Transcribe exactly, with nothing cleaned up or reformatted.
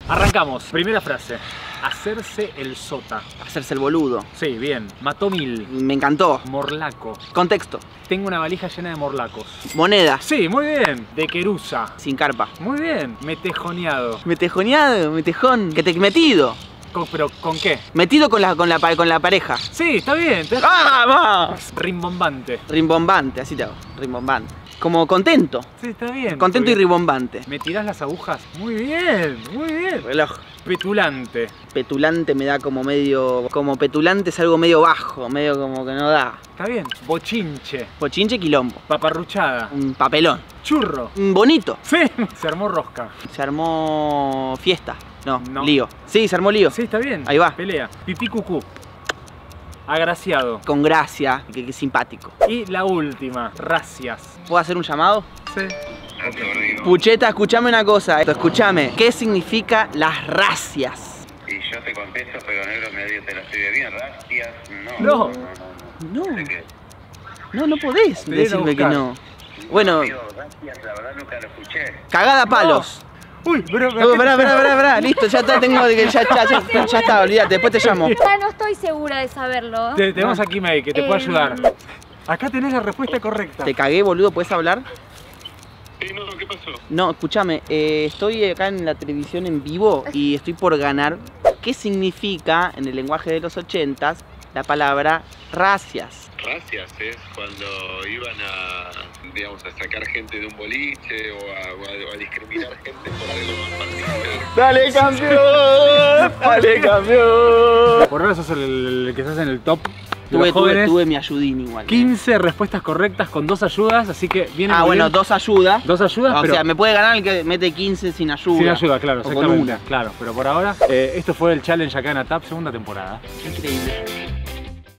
Arrancamos. Primera frase. Hacerse el sota. Hacerse el boludo. Sí, bien. Mató mil. Me encantó. Morlaco. Contexto. Tengo una valija llena de morlacos. Moneda. Sí, muy bien. De querusa. Sin carpa. Muy bien. Metejoneado. Metejoneado, metejón. Que te metido. Con- ¿Pero con qué? Metido con la, con la, pa- con la pareja. Sí, está bien. Te- ¡Vamos! Rimbombante. Rimbombante, así te hago. Rimbombante. Como contento. Sí, está bien. Contento Muy y bien. ribombante. ¿Me tirás las agujas? Muy bien, muy bien. Reloj. Petulante. Petulante me da como medio... Como petulante es algo medio bajo, medio como que no da. Está bien. Bochinche. Pochinche, quilombo. Paparruchada. Un papelón. Churro. Un bonito. Sí. Se armó rosca. Se armó fiesta. No, No. lío. Sí, se armó lío. Sí, está bien. Ahí va. Pelea. Pipí cucú. Agraciado. Con gracia, que, que simpático. Y la última. Racias. ¿Puedo hacer un llamado? Sí. Pucheta, escúchame una cosa. Escúchame. ¿Qué significa las racias? Y yo te contesto, pero negro medio te la estoy de bien. Racias, no. No. No. ¿De qué? No, no podés Te voy a ir a decirme que buscar. no. Bueno, Amigo, racias, la verdad nunca lo escuché. cagada a palos. Uy, pero... No, pará, pará, pará, pará, listo, ya está, tengo que ya, ya, ya, ya está, olvídate, después te llamo. Ya no estoy segura de saberlo. Te- tenemos aquí May, que te puede Eh, ayudar. Acá tenés la respuesta correcta. Te cagué, boludo, ¿puedes hablar? Sí, no, ¿qué pasó? No, escúchame, eh, estoy acá en la televisión en vivo y estoy por ganar. ¿Qué significa, en el lenguaje de los ochentas, la palabra racias? Racias es cuando iban a, digamos, a sacar gente de un boliche o a, o a- o a discriminar gente por algo en particular. ¡Dale, campeón! ¡Dale, campeón! Por ahora sos el, el que estás en el top de Tuve, los tuve, jóvenes. tuve mi ayudín igual. quince respuestas correctas con dos ayudas, así que viene Ah, muy bueno, bien. dos ayudas. Dos ayudas, O pero sea, me puede ganar el que mete quince sin ayuda. sin ayuda, claro, O con exactamente. una. Claro, pero por ahora, eh, esto fue el challenge acá en ATAP, segunda temporada. Increíble.